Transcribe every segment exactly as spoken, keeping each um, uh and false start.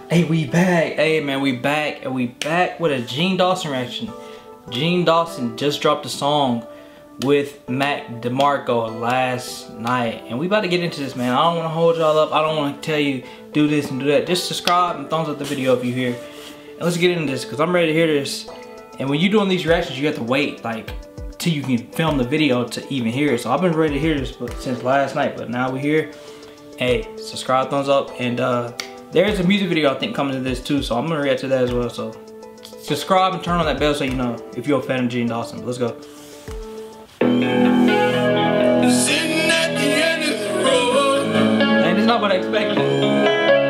Hey, we back. Hey, man, we back. And we back with a Jean Dawson reaction. Jean Dawson just dropped a song with Mac DeMarco last night. And we about to get into this, man. I don't want to hold y'all up. I don't want to tell you do this and do that. Just subscribe and thumbs up the video if you're here. And let's get into this because I'm ready to hear this. And when you're doing these reactions, you have to wait, like, till you can film the video to even hear it. So I've been ready to hear this since last night, but now we're here. Hey, subscribe, thumbs up, and uh, there's a music video I think coming to this too, so I'm gonna react to that as well. So subscribe and turn on that bell so you know if you're a fan of Jean Dawson. Let's go. Sitting at the end of the road. And it's not what I expected.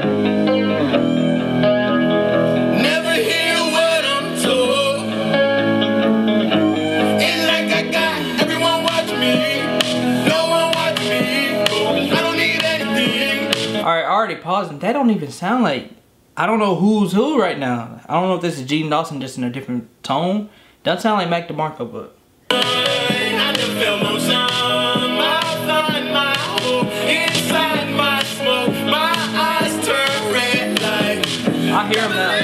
Alright, I already paused and that don't even sound like, I don't know who's who right now. I don't know if this is Jean Dawson just in a different tone. Doesn't sound like Mac DeMarco, but I hear him now.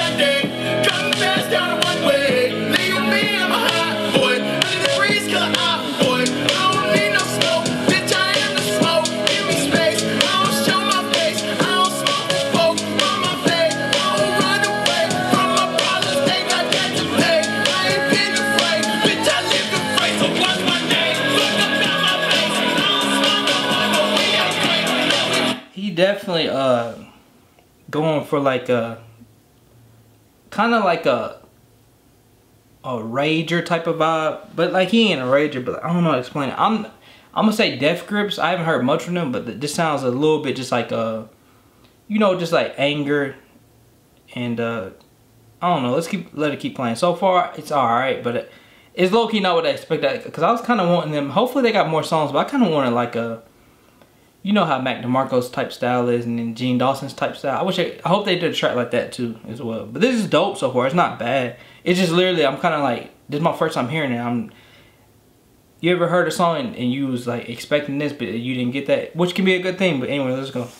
Definitely uh going for like a kind of like a a rager type of vibe, but like he ain't a rager, but I don't know how to explain it. I'm I'm gonna say Death Grips. I haven't heard much from them, but this sounds a little bit just like uh you know, just like anger and uh I don't know. Let's keep let it keep playing. So far it's all right, but it, it's low key not what I expected because I was kind of wanting them. Hopefully they got more songs, but I kind of wanted like a, you know how Mac DeMarco's type style is and then Jean Dawson's type style. I wish I, I hope they did a track like that too as well. But this is dope so far. It's not bad. It's just literally, I'm kind of like, this is my first time hearing it. I'm, you ever heard a song and, and you was like expecting this but you didn't get that? Which can be a good thing, but anyway, let's go.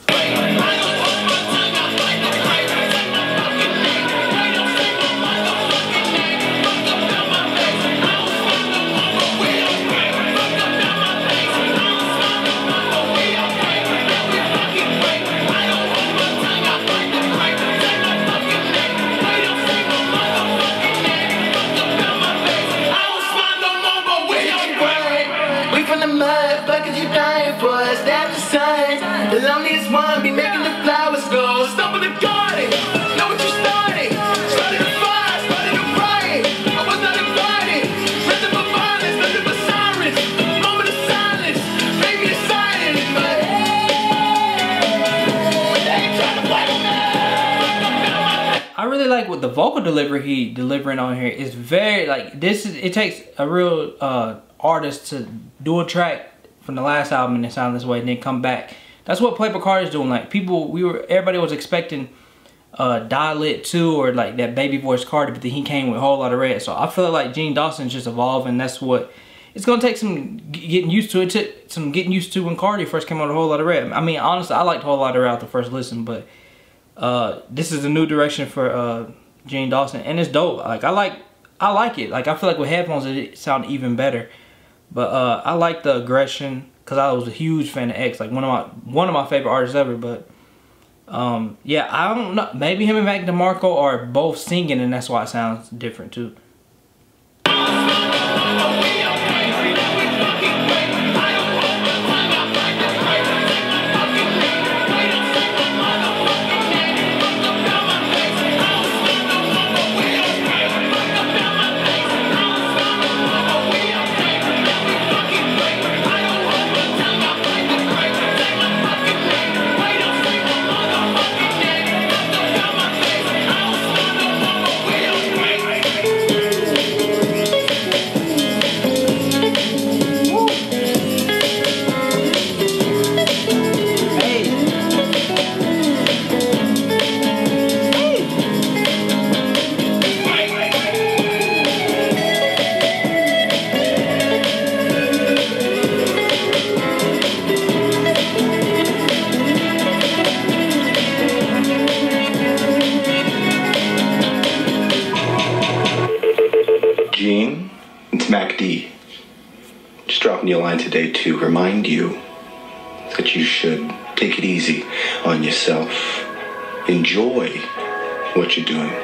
The loneliest one be making the flowers go. Stop in the garden, know what you started. Started a fire, started a riot. I was not invited. Rhythm of violence, nothing but sirens. Moment of silence, baby is silent in my head. They ain't trying to play with me. I really like what the vocal delivery he delivering on here is very like this is it takes a real uh artist to do a track from the last album and it sound this way and then come back. That's what Playboi Carti is doing. Like people, we were, everybody was expecting uh, Die Lit two or like that baby voice Carti, but then he came with a whole lot of red. So I feel like Jean Dawson's just evolving. That's what, it's gonna take some getting used to. It took some getting used to when Carti first came out with a whole lot of red. I mean, honestly, I liked a whole lot of red out the first listen, but uh, this is a new direction for uh, Jean Dawson and it's dope. Like I like, I like it. Like I feel like with headphones it sounded even better. But uh, I like the aggression because I was a huge fan of X, like one of my one of my favorite artists ever. But um, yeah, I don't know. Maybe him and Mac DeMarco are both singing, and that's why it sounds different too. Gene, it's Mac D. Just dropping you a line today to remind you that you should take it easy on yourself. Enjoy what you're doing.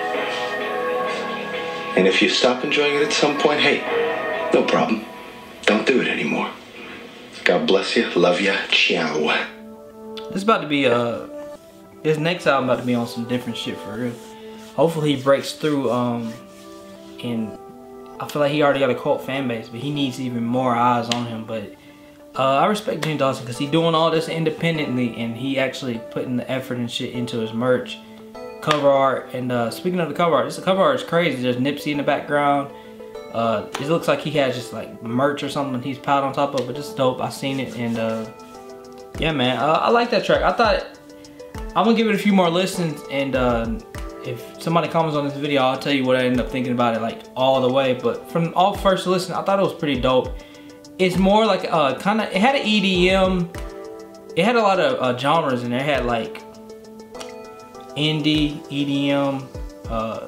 And if you stop enjoying it at some point, hey, no problem. Don't do it anymore. God bless you. Love ya. Ciao. This is about to be, uh, this next album about to be on some different shit for real. Hopefully he breaks through, um, and I feel like he already got a cult fan base, but he needs even more eyes on him. But uh, I respect Gene Dawson because he's doing all this independently, and he actually putting the effort and shit into his merch, cover art. And uh, speaking of the cover art, this the cover art is crazy. There's Nipsey in the background. Uh, it looks like he has just like merch or something he's piled on top of, but it's dope. I seen it, and uh, yeah, man, uh, I like that track. I thought I'm gonna give it a few more listens, and uh, if somebody comments on this video, I'll tell you what I ended up thinking about it, like all the way. But from all first listen, I thought it was pretty dope. It's more like uh, kind of, it had an E D M. It had a lot of uh, genres in there. It had like indie, E D M. Uh,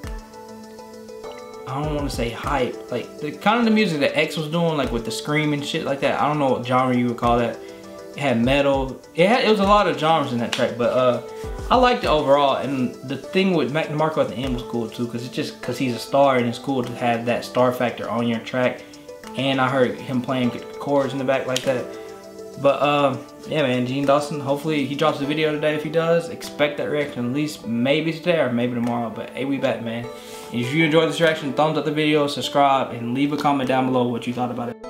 I don't want to say hype, like the kind of the music that X was doing, like with the scream and shit like that. I don't know what genre you would call that. It had metal. It had, it was a lot of genres in that track, but uh, I liked it overall. And the thing with Mac DeMarco at the end was cool too, because it's just because he's a star, and it's cool to have that star factor on your track. And I heard him playing chords in the back like that. But um, yeah, man, Gene Dawson. Hopefully he drops a video today. If he does, expect that reaction at least maybe today or maybe tomorrow. But hey, we back, man. And if you enjoyed this reaction, thumbs up the video, subscribe, and leave a comment down below what you thought about it.